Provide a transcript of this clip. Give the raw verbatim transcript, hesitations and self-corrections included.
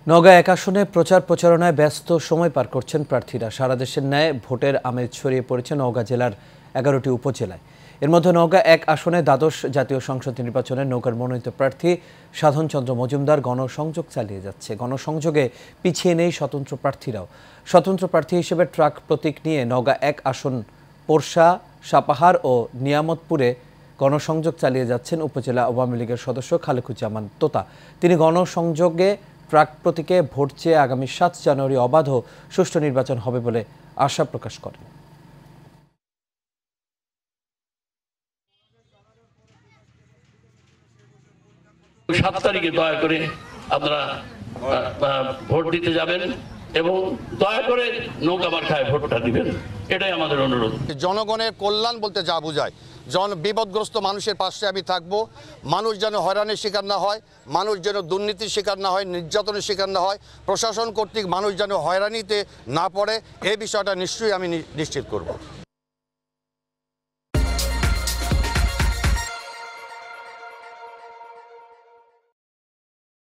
নওগাঁ এক আসনে প্রচার প্রচারণায় ব্যস্ত সময় পার করছেন প্রার্থীরা। সারা দেশের ন্যায় ভোটের আমেজ ছড়িয়ে পড়েছে নওগাঁ জেলার এগারোটি উপজেলায়। এর মধ্যে নওগাঁ এক আসনে দ্বাদশ জাতীয় সংসদ নির্বাচনে নওগাঁর মনোনীত প্রার্থী সাধন চন্দ্র মজুমদার গণসংযোগ চালিয়ে যাচ্ছে। গণসংযোগে পিছিয়ে নেই স্বতন্ত্র প্রার্থীরাও। স্বতন্ত্র প্রার্থী হিসেবে ট্রাক প্রতীক নিয়ে নওগাঁ এক আসন পোরশা, সাপাহার ও নিয়ামতপুরে গণসংযোগ চালিয়ে যাচ্ছেন উপজেলা আওয়ামী লীগের সদস্য খালেকুজ্জামান তোতা। তিনি গণসংযোগে ট্রাক প্রতীকে ভোট চেয়ে আগামী সাত জানুয়ারি অবাধ ও সুষ্ঠু নির্বাচন হবে বলে আশা প্রকাশ করেন। সাত তারিখে দয়া করে আপনারা ভোট দিতে যাবেন এবং দয়া করে নৌকা মার্কায় ভোটটা দিবেন, এটাই আমাদের অনুরোধ। জনগণের কল্যাণ বলতে যা বোঝায়, জন বিপদগ্রস্ত মানুষের পাশে আমি থাকব। মানুষ যেন হয়রানির শিকার না হয়, মানুষ যেন দুর্নীতির শিকার না হয়, নির্যাতনের শিকার না হয়, প্রশাসন কর্তৃক মানুষ যেন হয়রানিতে না পড়ে, এই বিষয়টা নিশ্চয়ই আমি নিশ্চিত করব।